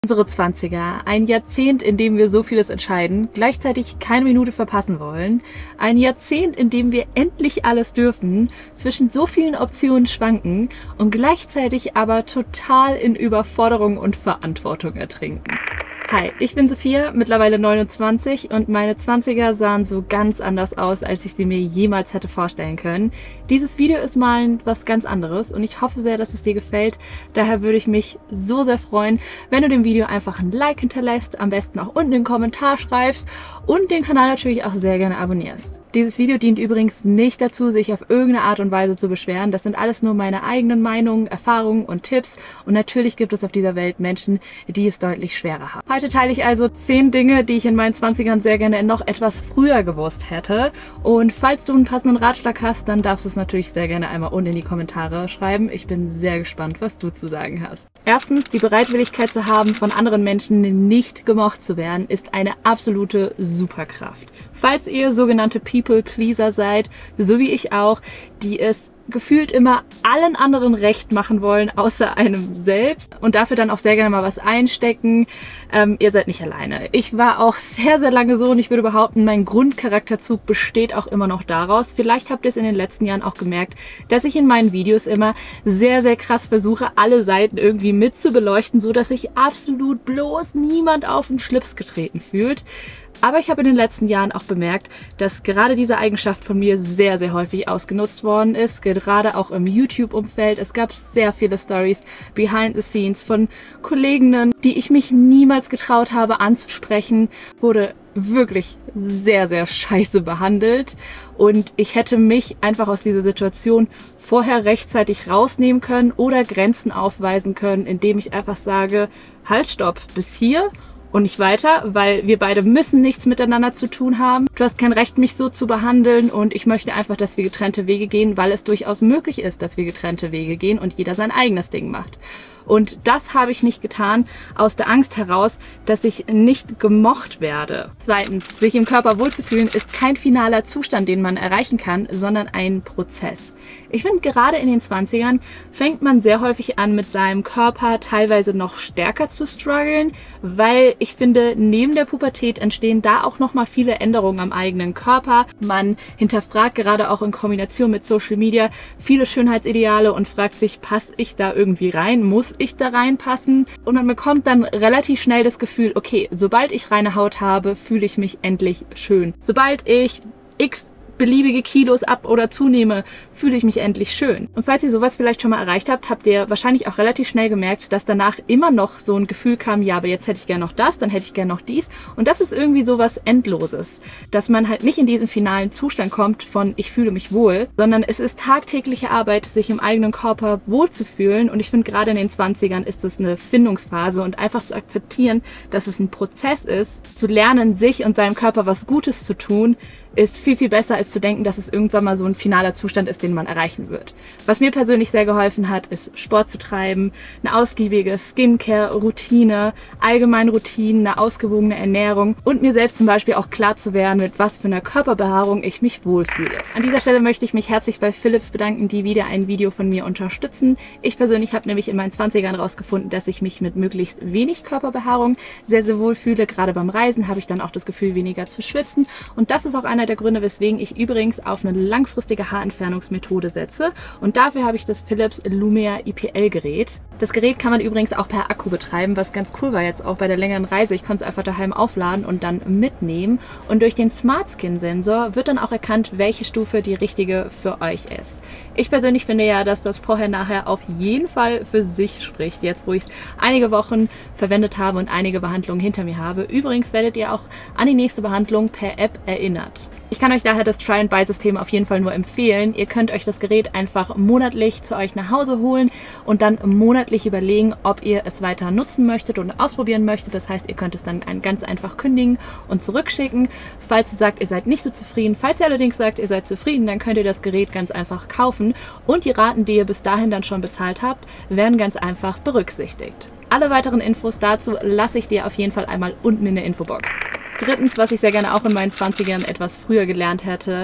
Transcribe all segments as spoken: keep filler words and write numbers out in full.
Unsere Zwanziger, ein Jahrzehnt, in dem wir so vieles entscheiden, gleichzeitig keine Minute verpassen wollen, ein Jahrzehnt, in dem wir endlich alles dürfen, zwischen so vielen Optionen schwanken und gleichzeitig aber total in Überforderung und Verantwortung ertrinken. Hi, ich bin Sophia, mittlerweile neunundzwanzig und meine Zwanziger sahen so ganz anders aus, als ich sie mir jemals hätte vorstellen können. Dieses Video ist mal was ganz anderes und ich hoffe sehr, dass es dir gefällt. Daher würde ich mich so sehr freuen, wenn du dem Video einfach ein Like hinterlässt, am besten auch unten einen Kommentar schreibst und den Kanal natürlich auch sehr gerne abonnierst. Dieses Video dient übrigens nicht dazu, sich auf irgendeine Art und Weise zu beschweren. Das sind alles nur meine eigenen Meinungen, Erfahrungen und Tipps. Und natürlich gibt es auf dieser Welt Menschen, die es deutlich schwerer haben. Heute teile ich also zehn Dinge, die ich in meinen Zwanzigern sehr gerne noch etwas früher gewusst hätte. Und falls du einen passenden Ratschlag hast, dann darfst du es natürlich sehr gerne einmal unten in die Kommentare schreiben. Ich bin sehr gespannt, was du zu sagen hast. Erstens, die Bereitwilligkeit zu haben, von anderen Menschen nicht gemocht zu werden, ist eine absolute Superkraft. Falls ihr sogenannte People-Pleaser seid, so wie ich auch, die es gefühlt immer allen anderen recht machen wollen, außer einem selbst und dafür dann auch sehr gerne mal was einstecken. Ähm, ihr seid nicht alleine. Ich war auch sehr, sehr lange so und ich würde behaupten, mein Grundcharakterzug besteht auch immer noch daraus. Vielleicht habt ihr es in den letzten Jahren auch gemerkt, dass ich in meinen Videos immer sehr, sehr krass versuche, alle Seiten irgendwie mit zu beleuchten, so dass sich absolut bloß niemand auf den Schlips getreten fühlt. Aber ich habe in den letzten Jahren auch bemerkt, dass gerade diese Eigenschaft von mir sehr, sehr häufig ausgenutzt worden ist. Gerade auch im YouTube-Umfeld. Es gab sehr viele Stories behind the scenes von Kolleginnen, die ich mich niemals getraut habe anzusprechen. Wurde wirklich sehr, sehr scheiße behandelt. Und ich hätte mich einfach aus dieser Situation vorher rechtzeitig rausnehmen können oder Grenzen aufweisen können, indem ich einfach sage, halt, stopp, bis hier und nicht weiter, weil wir beide müssen nichts miteinander zu tun haben. Du hast kein Recht, mich so zu behandeln und ich möchte einfach, dass wir getrennte Wege gehen, weil es durchaus möglich ist, dass wir getrennte Wege gehen und jeder sein eigenes Ding macht. Und das habe ich nicht getan, aus der Angst heraus, dass ich nicht gemocht werde. Zweitens, sich im Körper wohlzufühlen ist kein finaler Zustand, den man erreichen kann, sondern ein Prozess. Ich finde, gerade in den Zwanzigern fängt man sehr häufig an, mit seinem Körper teilweise noch stärker zu strugglen, weil ich finde, neben der Pubertät entstehen da auch nochmal viele Änderungen am eigenen Körper. Man hinterfragt gerade auch in Kombination mit Social Media viele Schönheitsideale und fragt sich, passe ich da irgendwie rein? Muss ich da reinpassen? Und man bekommt dann relativ schnell das Gefühl, okay, sobald ich reine Haut habe, fühle ich mich endlich schön. Sobald ich x beliebige Kilos ab- oder zunehme, fühle ich mich endlich schön. Und falls ihr sowas vielleicht schon mal erreicht habt, habt ihr wahrscheinlich auch relativ schnell gemerkt, dass danach immer noch so ein Gefühl kam, ja, aber jetzt hätte ich gerne noch das, dann hätte ich gerne noch dies. Und das ist irgendwie sowas Endloses, dass man halt nicht in diesen finalen Zustand kommt von ich fühle mich wohl, sondern es ist tagtägliche Arbeit, sich im eigenen Körper wohlzufühlen. Und ich finde, gerade in den Zwanzigern ist es eine Findungsphase und einfach zu akzeptieren, dass es ein Prozess ist, zu lernen, sich und seinem Körper was Gutes zu tun, ist viel, viel besser, als zu denken, dass es irgendwann mal so ein finaler Zustand ist, den man erreichen wird. Was mir persönlich sehr geholfen hat, ist Sport zu treiben, eine ausgiebige Skincare-Routine, allgemeine Routinen, eine ausgewogene Ernährung und mir selbst zum Beispiel auch klar zu werden, mit was für einer Körperbehaarung ich mich wohlfühle. An dieser Stelle möchte ich mich herzlich bei Philips bedanken, die wieder ein Video von mir unterstützen. Ich persönlich habe nämlich in meinen Zwanzigern rausgefunden, dass ich mich mit möglichst wenig Körperbehaarung sehr, sehr wohl fühle. Gerade beim Reisen habe ich dann auch das Gefühl, weniger zu schwitzen. Und das ist auch einer der Gründe, weswegen ich übrigens auf eine langfristige Haarentfernungsmethode setze. Und dafür habe ich das Philips Lumea I P L Gerät. Das Gerät kann man übrigens auch per Akku betreiben, was ganz cool war jetzt auch bei der längeren Reise. Ich konnte es einfach daheim aufladen und dann mitnehmen. Und durch den Smart Skin Sensor wird dann auch erkannt, welche Stufe die richtige für euch ist. Ich persönlich finde ja, dass das Vorher-Nachher auf jeden Fall für sich spricht, jetzt wo ich es einige Wochen verwendet habe und einige Behandlungen hinter mir habe. Übrigens werdet ihr auch an die nächste Behandlung per App erinnert. Ich kann euch daher das Try-and-Buy-System auf jeden Fall nur empfehlen. Ihr könnt euch das Gerät einfach monatlich zu euch nach Hause holen und dann monatlich überlegen, ob ihr es weiter nutzen möchtet und ausprobieren möchtet. Das heißt, ihr könnt es dann ganz einfach kündigen und zurückschicken. Falls ihr sagt, ihr seid nicht so zufrieden, falls ihr allerdings sagt, ihr seid zufrieden, dann könnt ihr das Gerät ganz einfach kaufen und die Raten, die ihr bis dahin dann schon bezahlt habt, werden ganz einfach berücksichtigt. Alle weiteren Infos dazu lasse ich dir auf jeden Fall einmal unten in der Infobox. Drittens, was ich sehr gerne auch in meinen Zwanzigern etwas früher gelernt hätte,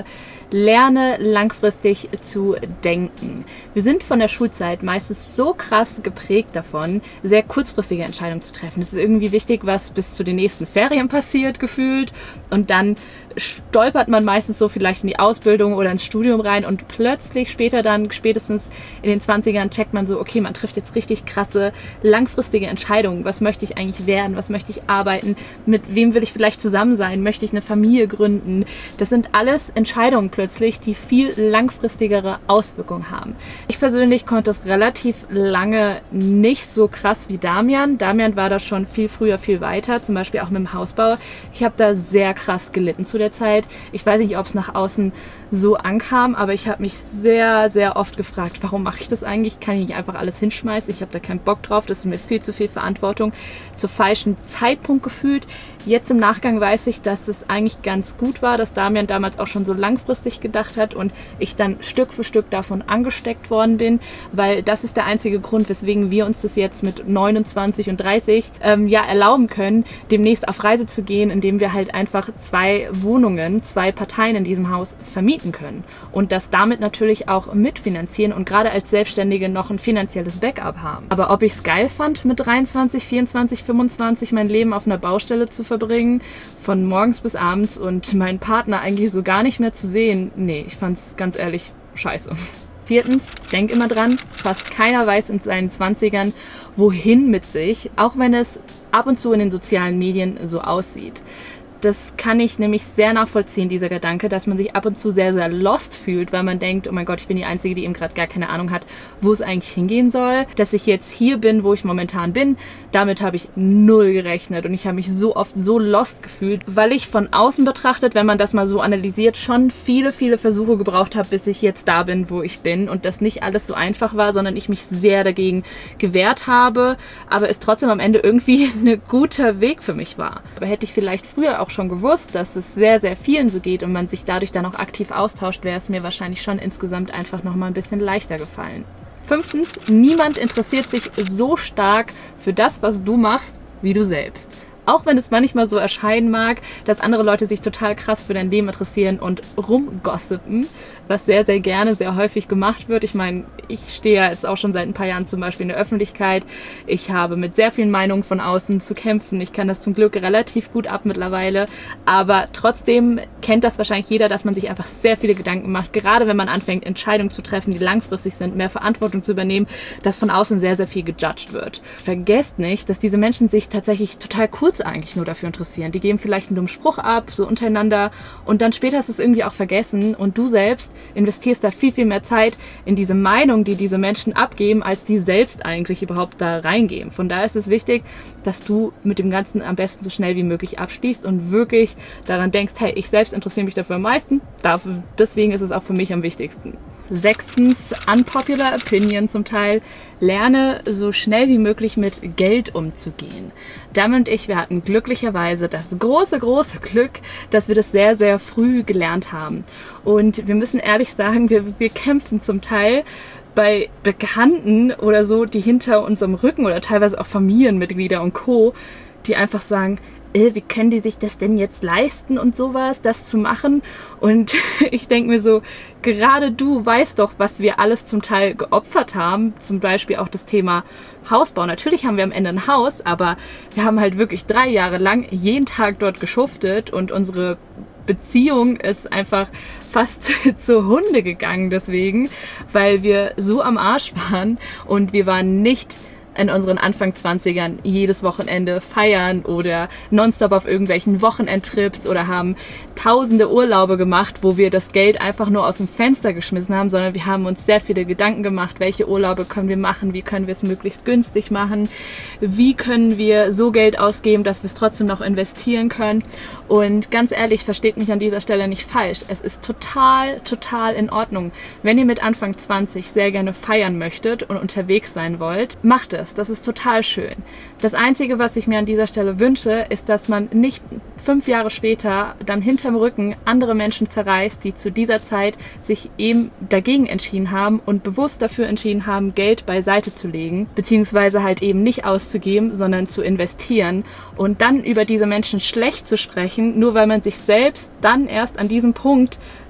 Lerne langfristig zu denken. Wir sind von der Schulzeit meistens so krass geprägt davon, sehr kurzfristige Entscheidungen zu treffen. Es ist irgendwie wichtig, was bis zu den nächsten Ferien passiert, gefühlt. Und dann stolpert man meistens so vielleicht in die Ausbildung oder ins Studium rein und plötzlich später dann, spätestens in den zwanzigern, checkt man so, okay, man trifft jetzt richtig krasse, langfristige Entscheidungen. Was möchte ich eigentlich werden? Was möchte ich arbeiten? Mit wem will ich vielleicht zusammen sein? Möchte ich eine Familie gründen? Das sind alles Entscheidungen plötzlich, die viel langfristigere Auswirkungen haben. Ich persönlich konnte das relativ lange nicht so krass wie Damian. Damian war da schon viel früher, viel weiter, zum Beispiel auch mit dem Hausbau. Ich habe da sehr krass gelitten zu der Zeit. Ich weiß nicht, ob es nach außen so ankam, aber ich habe mich sehr, sehr oft gefragt, warum mache ich das eigentlich? Kann ich nicht einfach alles hinschmeißen? Ich habe da keinen Bock drauf, das ist mir viel zu viel Verantwortung. Zur falschen Zeitpunkt gefühlt. Jetzt im Nachgang weiß ich, dass es eigentlich ganz gut war, dass Damian damals auch schon so langfristig gedacht hat und ich dann Stück für Stück davon angesteckt worden bin, weil das ist der einzige Grund, weswegen wir uns das jetzt mit neunundzwanzig und dreißig ähm, ja erlauben können, demnächst auf Reise zu gehen, indem wir halt einfach zwei Wohnungen, zwei Parteien in diesem Haus vermieten können und das damit natürlich auch mitfinanzieren und gerade als Selbstständige noch ein finanzielles Backup haben. Aber ob ich es geil fand, mit dreiundzwanzig, vierundzwanzig, fünfundzwanzig mein Leben auf einer Baustelle zu verbringen, von morgens bis abends und meinen Partner eigentlich so gar nicht mehr zu sehen, nee, ich fand's ganz ehrlich scheiße. Viertens, denk immer dran, fast keiner weiß in seinen zwanzigern, wohin mit sich, auch wenn es ab und zu in den sozialen Medien so aussieht. Das kann ich nämlich sehr nachvollziehen, dieser Gedanke, dass man sich ab und zu sehr, sehr lost fühlt, weil man denkt, oh mein Gott, ich bin die Einzige, die eben gerade gar keine Ahnung hat, wo es eigentlich hingehen soll. Dass ich jetzt hier bin, wo ich momentan bin, damit habe ich null gerechnet und ich habe mich so oft so lost gefühlt, weil ich von außen betrachtet, wenn man das mal so analysiert, schon viele, viele Versuche gebraucht habe, bis ich jetzt da bin, wo ich bin und das nicht alles so einfach war, sondern ich mich sehr dagegen gewehrt habe, aber es trotzdem am Ende irgendwie ein guter Weg für mich war. Aber hätte ich vielleicht früher auch schon gewusst, dass es sehr, sehr vielen so geht und man sich dadurch dann auch aktiv austauscht, wäre es mir wahrscheinlich schon insgesamt einfach noch mal ein bisschen leichter gefallen. Fünftens, niemand interessiert sich so stark für das, was du machst, wie du selbst. Auch wenn es manchmal so erscheinen mag, dass andere Leute sich total krass für dein Leben interessieren und rumgossipen, was sehr, sehr gerne, sehr häufig gemacht wird. Ich meine, ich stehe ja jetzt auch schon seit ein paar Jahren zum Beispiel in der Öffentlichkeit. Ich habe mit sehr vielen Meinungen von außen zu kämpfen. Ich kann das zum Glück relativ gut ab mittlerweile. Aber trotzdem kennt das wahrscheinlich jeder, dass man sich einfach sehr viele Gedanken macht, gerade wenn man anfängt, Entscheidungen zu treffen, die langfristig sind, mehr Verantwortung zu übernehmen, dass von außen sehr, sehr viel gejudged wird. Vergesst nicht, dass diese Menschen sich tatsächlich total kurz eigentlich nur dafür interessieren. Die geben vielleicht einen dummen Spruch ab, so untereinander und dann später ist es irgendwie auch vergessen und du selbst investierst da viel, viel mehr Zeit in diese Meinung, die diese Menschen abgeben, als die selbst eigentlich überhaupt da reingeben. Von daher ist es wichtig, dass du mit dem Ganzen am besten so schnell wie möglich abschließt und wirklich daran denkst, hey, ich selbst interessiere mich dafür am meisten, dafür, deswegen ist es auch für mich am wichtigsten. Sechstens, unpopular opinion zum Teil, lerne so schnell wie möglich mit Geld umzugehen. Dami und ich, wir hatten glücklicherweise das große, große Glück, dass wir das sehr, sehr früh gelernt haben. Und wir müssen ehrlich sagen, wir, wir kämpfen zum Teil bei Bekannten oder so, die hinter unserem Rücken oder teilweise auch Familienmitglieder und Co., die einfach sagen, wie können die sich das denn jetzt leisten und sowas, das zu machen? Und ich denke mir so, gerade du weißt doch, was wir alles zum Teil geopfert haben, zum Beispiel auch das Thema Hausbau. Natürlich haben wir am Ende ein Haus, aber wir haben halt wirklich drei Jahre lang jeden Tag dort geschuftet und unsere Beziehung ist einfach fast zur Hunde gegangen deswegen, weil wir so am Arsch waren und wir waren nicht in unseren Anfang zwanzigern jedes Wochenende feiern oder nonstop auf irgendwelchen Wochenendtrips oder haben tausende Urlaube gemacht, wo wir das Geld einfach nur aus dem Fenster geschmissen haben, sondern wir haben uns sehr viele Gedanken gemacht, welche Urlaube können wir machen, wie können wir es möglichst günstig machen, wie können wir so Geld ausgeben, dass wir es trotzdem noch investieren können. Und ganz ehrlich, versteht mich an dieser Stelle nicht falsch, es ist total, total in Ordnung. Wenn ihr mit Anfang zwanzig sehr gerne feiern möchtet und unterwegs sein wollt, macht es. Das ist total schön. Das Einzige, was ich mir an dieser Stelle wünsche, ist, dass man nicht fünf Jahre später dann hinterm Rücken andere Menschen zerreißt, die zu dieser Zeit sich eben dagegen entschieden haben und bewusst dafür entschieden haben, Geld beiseite zu legen, beziehungsweise halt eben nicht auszugeben, sondern zu investieren und dann über diese Menschen schlecht zu sprechen, nur weil man sich selbst dann erst an diesem Punkt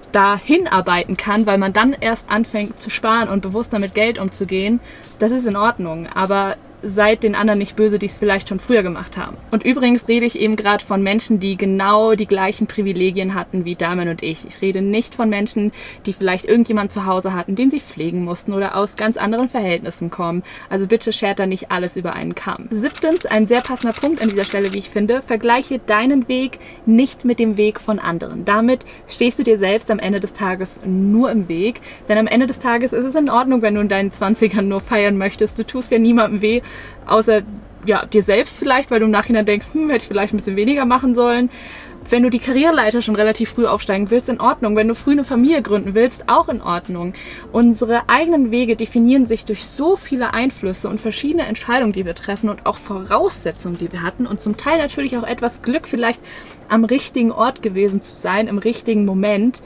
dahin arbeiten kann, weil man dann erst anfängt zu sparen und bewusster mit Geld umzugehen, das ist in Ordnung. Aber seid den anderen nicht böse, die es vielleicht schon früher gemacht haben. Und übrigens rede ich eben gerade von Menschen, die genau die gleichen Privilegien hatten wie Damian und ich. Ich rede nicht von Menschen, die vielleicht irgendjemand zu Hause hatten, den sie pflegen mussten oder aus ganz anderen Verhältnissen kommen. Also bitte schert da nicht alles über einen Kamm. Siebtens, ein sehr passender Punkt an dieser Stelle, wie ich finde, vergleiche deinen Weg nicht mit dem Weg von anderen. Damit stehst du dir selbst am Ende des Tages nur im Weg, denn am Ende des Tages ist es in Ordnung, wenn du in deinen zwanzigern nur feiern möchtest. Du tust ja niemandem weh, außer ja, dir selbst vielleicht, weil du im Nachhinein denkst, hm, hätte ich vielleicht ein bisschen weniger machen sollen. Wenn du die Karriereleiter schon relativ früh aufsteigen willst, in Ordnung. Wenn du früh eine Familie gründen willst, auch in Ordnung. Unsere eigenen Wege definieren sich durch so viele Einflüsse und verschiedene Entscheidungen, die wir treffen und auch Voraussetzungen, die wir hatten und zum Teil natürlich auch etwas Glück, vielleicht am richtigen Ort gewesen zu sein, im richtigen Moment,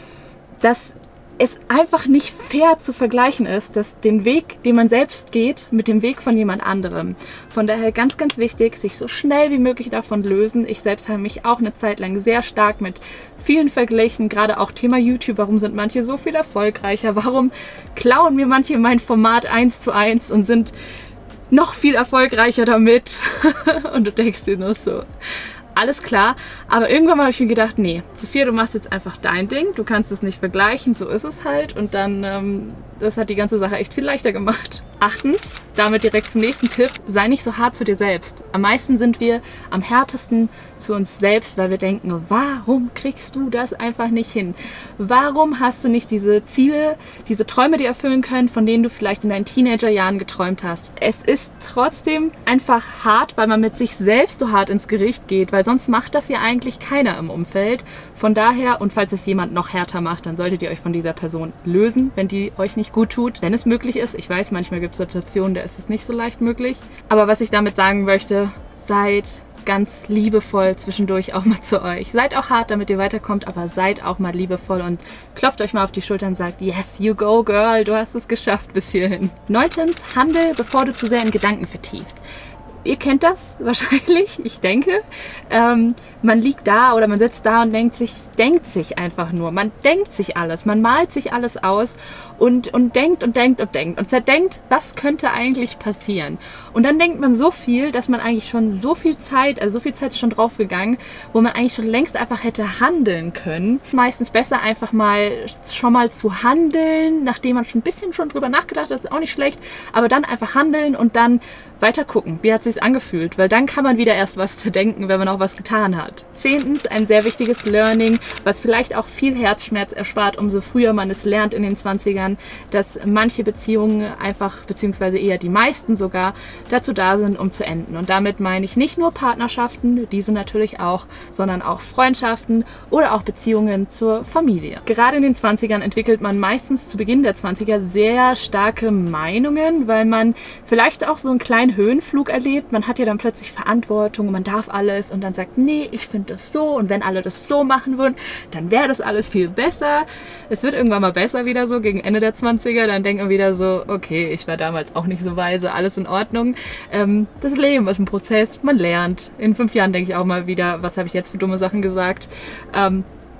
dass es einfach nicht fair zu vergleichen ist, dass den Weg, den man selbst geht, mit dem Weg von jemand anderem. Von daher ganz, ganz wichtig, sich so schnell wie möglich davon lösen. Ich selbst habe mich auch eine Zeit lang sehr stark mit vielen verglichen, gerade auch Thema YouTube. Warum sind manche so viel erfolgreicher? Warum klauen mir manche mein Format eins zu eins und sind noch viel erfolgreicher damit? Und du denkst dir nur so, alles klar, aber irgendwann habe ich mir gedacht, nee, Sophia, du machst jetzt einfach dein Ding, du kannst es nicht vergleichen, so ist es halt und dann, ähm, das hat die ganze Sache echt viel leichter gemacht. Achtens, damit direkt zum nächsten Tipp, sei nicht so hart zu dir selbst. Am meisten sind wir am härtesten zu uns selbst, weil wir denken, warum kriegst du das einfach nicht hin? Warum hast du nicht diese Ziele, diese Träume dir erfüllen können, von denen du vielleicht in deinen Teenagerjahren geträumt hast? Es ist trotzdem einfach hart, weil man mit sich selbst so hart ins Gericht geht, weil sonst macht das ja eigentlich keiner im Umfeld. Von daher, und falls es jemand noch härter macht, dann solltet ihr euch von dieser Person lösen, wenn die euch nicht gut tut, wenn es möglich ist. Ich weiß, manchmal gibt es Situationen, da ist es nicht so leicht möglich. Aber was ich damit sagen möchte, seid ganz liebevoll zwischendurch auch mal zu euch. Seid auch hart, damit ihr weiterkommt, aber seid auch mal liebevoll und klopft euch mal auf die Schulter und sagt, yes, you go, girl, du hast es geschafft bis hierhin. Neuntens, handel, bevor du zu sehr in Gedanken vertiefst. Ihr kennt das wahrscheinlich, ich denke. Ähm, man liegt da oder man sitzt da und denkt sich, denkt sich einfach nur. Man denkt sich alles, man malt sich alles aus und, und denkt und denkt und denkt und zerdenkt, was könnte eigentlich passieren. Und dann denkt man so viel, dass man eigentlich schon so viel Zeit, also so viel Zeit ist schon draufgegangen, wo man eigentlich schon längst einfach hätte handeln können. Meistens besser einfach mal schon mal zu handeln, nachdem man schon ein bisschen schon drüber nachgedacht hat, ist auch nicht schlecht, aber dann einfach handeln und dann weiter gucken, wie hat es sich angefühlt, weil dann kann man wieder erst was zu denken, wenn man auch was getan hat. Zehntens, ein sehr wichtiges Learning, was vielleicht auch viel Herzschmerz erspart, umso früher man es lernt in den zwanzigern, dass manche Beziehungen einfach, beziehungsweise eher die meisten sogar, dazu da sind, um zu enden. Und damit meine ich nicht nur Partnerschaften, diese natürlich auch, sondern auch Freundschaften oder auch Beziehungen zur Familie. Gerade in den zwanzigern entwickelt man meistens zu Beginn der zwanziger sehr starke Meinungen, weil man vielleicht auch so einen kleinen Höhenflug erlebt. Man hat ja dann plötzlich Verantwortung, man darf alles und dann sagt, nee, ich finde das so und wenn alle das so machen würden, dann wäre das alles viel besser. Es wird irgendwann mal besser wieder so, gegen Ende der zwanziger, dann denkt man wieder so, okay, ich war damals auch nicht so weise, alles in Ordnung. Ähm, das Leben ist ein Prozess, man lernt. In fünf Jahren denke ich auch mal wieder, was habe ich jetzt für dumme Sachen gesagt. Ähm,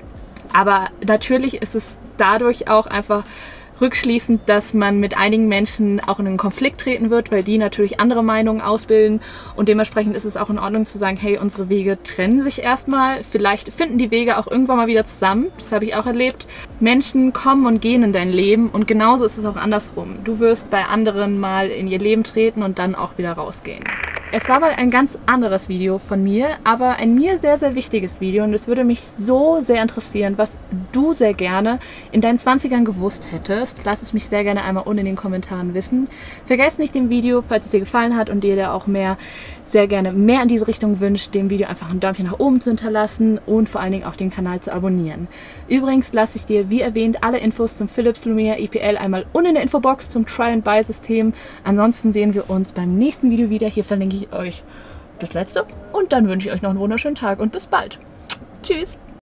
aber natürlich ist es dadurch auch einfach rückschließend, dass man mit einigen Menschen auch in einen Konflikt treten wird, weil die natürlich andere Meinungen ausbilden und dementsprechend ist es auch in Ordnung zu sagen, hey, unsere Wege trennen sich erstmal, vielleicht finden die Wege auch irgendwann mal wieder zusammen, das habe ich auch erlebt. Menschen kommen und gehen in dein Leben und genauso ist es auch andersrum. Du wirst bei anderen mal in ihr Leben treten und dann auch wieder rausgehen. Es war mal ein ganz anderes Video von mir, aber ein mir sehr, sehr wichtiges Video und es würde mich so sehr interessieren, was du sehr gerne in deinen zwanzigern gewusst hättest. Lass es mich sehr gerne einmal unten in den Kommentaren wissen. Vergesst nicht dem Video, falls es dir gefallen hat und dir da auch mehr, sehr gerne mehr in diese Richtung wünscht, dem Video einfach ein Däumchen nach oben zu hinterlassen und vor allen Dingen auch den Kanal zu abonnieren. Übrigens lasse ich dir, wie erwähnt, alle Infos zum Philips Lumia E P L einmal unten in der Infobox zum Try-and-Buy-System. Ansonsten sehen wir uns beim nächsten Video wieder. Hier verlinke ich euch das letzte und dann wünsche ich euch noch einen wunderschönen Tag und bis bald. Tschüss!